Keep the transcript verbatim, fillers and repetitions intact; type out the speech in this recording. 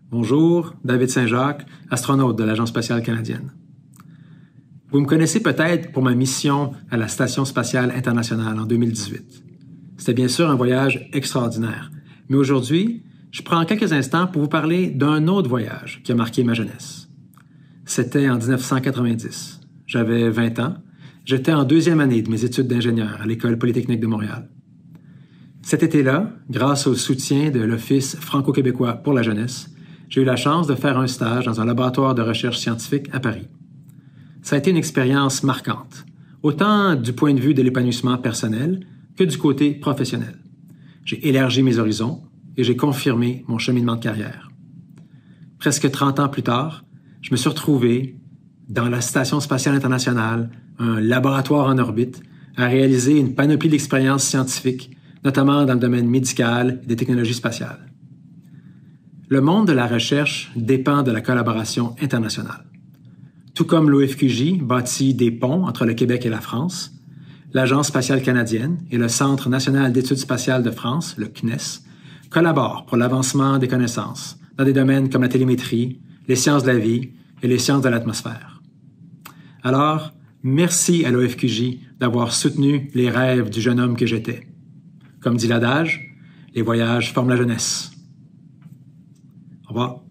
Bonjour, David Saint-Jacques, astronaute de l'Agence spatiale canadienne. Vous me connaissez peut-être pour ma mission à la Station spatiale internationale en deux mille dix-huit. C'était bien sûr un voyage extraordinaire, mais aujourd'hui, je prends quelques instants pour vous parler d'un autre voyage qui a marqué ma jeunesse. C'était en dix-neuf cent quatre-vingt-dix. J'avais vingt ans. J'étais en deuxième année de mes études d'ingénieur à l'École polytechnique de Montréal. Cet été-là, grâce au soutien de l'Office franco-québécois pour la jeunesse, j'ai eu la chance de faire un stage dans un laboratoire de recherche scientifique à Paris. Ça a été une expérience marquante, autant du point de vue de l'épanouissement personnel que du côté professionnel. J'ai élargi mes horizons et j'ai confirmé mon cheminement de carrière. Presque trente ans plus tard, je me suis retrouvé dans la Station spatiale internationale, un laboratoire en orbite, à réaliser une panoplie d'expériences scientifiques, notamment dans le domaine médical et des technologies spatiales. Le monde de la recherche dépend de la collaboration internationale. Tout comme l'O F Q J bâtit des ponts entre le Québec et la France, l'Agence spatiale canadienne et le Centre national d'études spatiales de France, le C N E S, collaborent pour l'avancement des connaissances dans des domaines comme la télémétrie, les sciences de la vie et les sciences de l'atmosphère. Alors, merci à l'O F Q J d'avoir soutenu les rêves du jeune homme que j'étais. Comme dit l'adage, les voyages forment la jeunesse. Au revoir.